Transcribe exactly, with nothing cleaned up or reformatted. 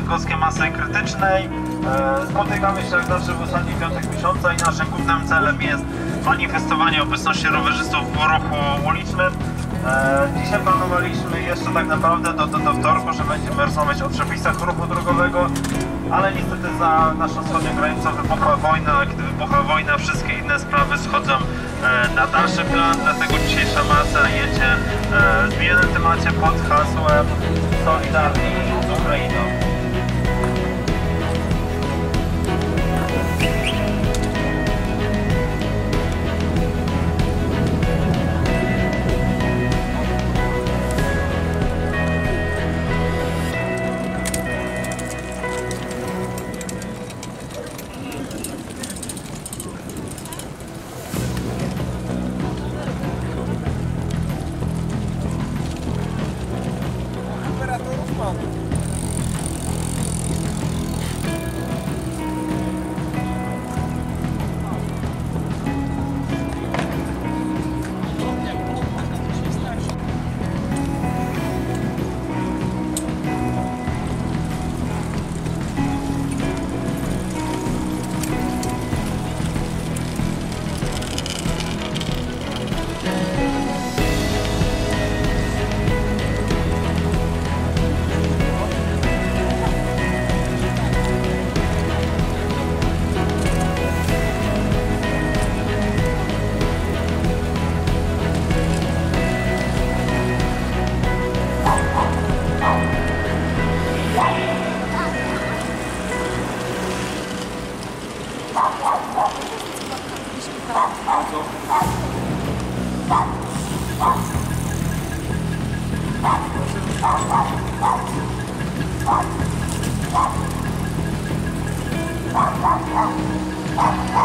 bydgoskiej masy krytycznej. Spotykamy się jak zawsze w ostatni piątek miesiąca i naszym głównym celem jest manifestowanie obecności rowerzystów w ruchu ulicznym. Dzisiaj planowaliśmy jeszcze tak naprawdę do, do, do wtorku, że będziemy rozmawiać o przepisach ruchu drogowego, ale niestety za naszą wschodnią granicą wybuchła wojna, a kiedy wybucha wojna, wszystkie inne sprawy schodzą na dalszy plan, dlatego dzisiejsza masa jedzie w zmienionym temacie pod hasłem Solidarni z Ukrainą. Wow.